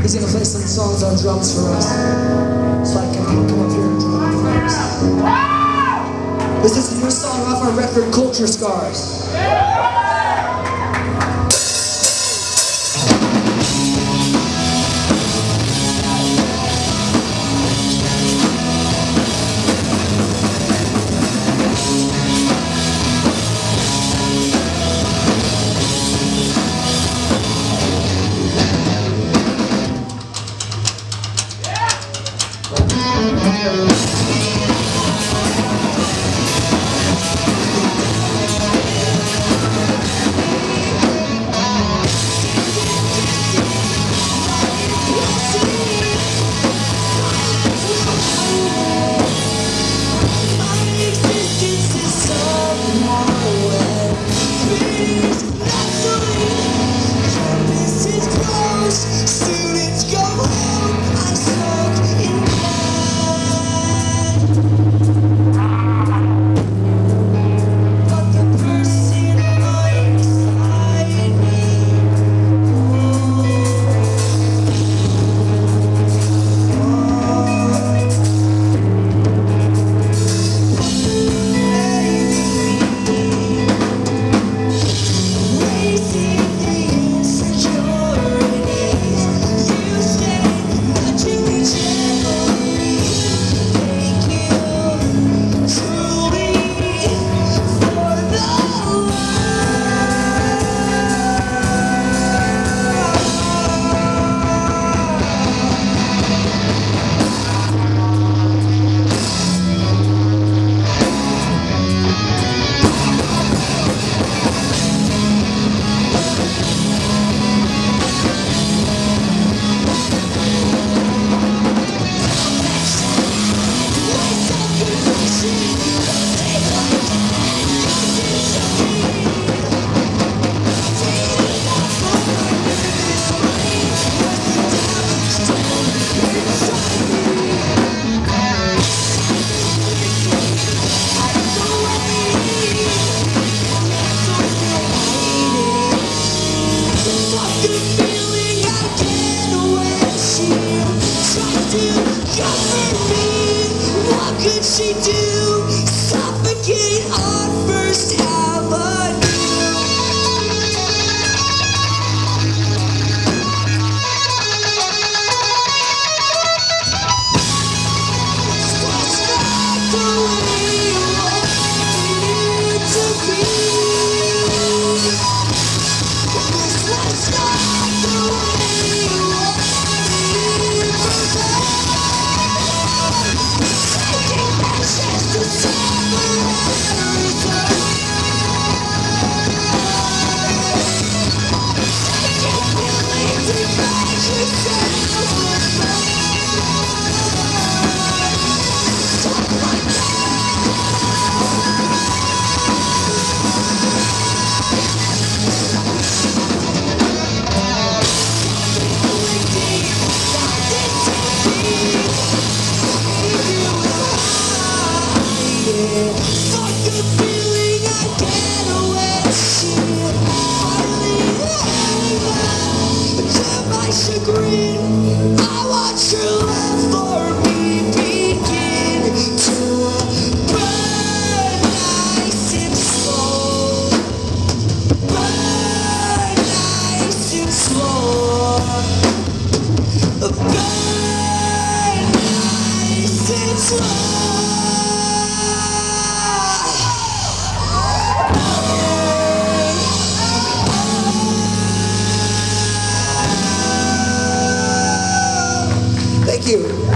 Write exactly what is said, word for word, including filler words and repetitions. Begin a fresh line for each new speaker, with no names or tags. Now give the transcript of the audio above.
He's gonna play some songs on drums for us, so I can come up here and drum for us. This is a new song off our record, Culture Scars.
She do suffocate on First Avenue. It's not the way you want it to be. It's not the way you want it to be.
Thank you.